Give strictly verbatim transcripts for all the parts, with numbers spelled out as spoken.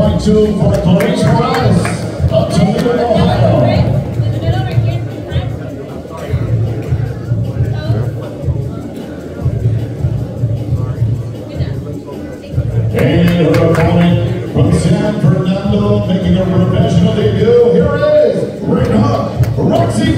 point two for Clarice Morales of Toledo, Ohio. And her opponent from San Fernando, making her professional debut, here is ring hook, Roxy.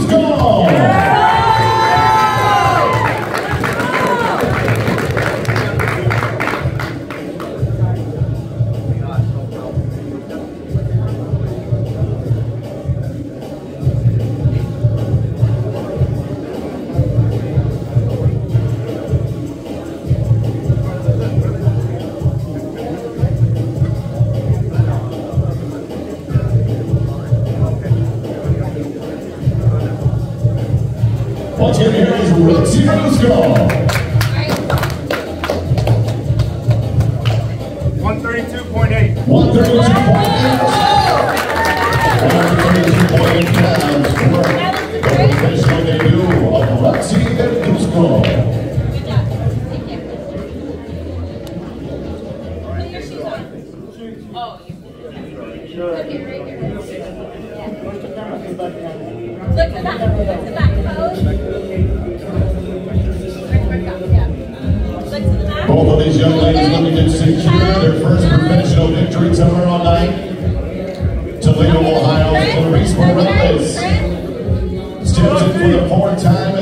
Watch it, here is Roxy. one thirty-two point eight. one thirty-two point eight. one thirty-two point eight pounds for the professional debut of Roxy Verduzco. Good job. Thank you. Put your shoes on. Oh, you okay, right here. Yeah. Look to the back. Look to the back. Pose. Both of these young ladies looking to secure their first professional victory tomorrow night. Toledo, Ohio, Clarice Morales steps in for the fourth time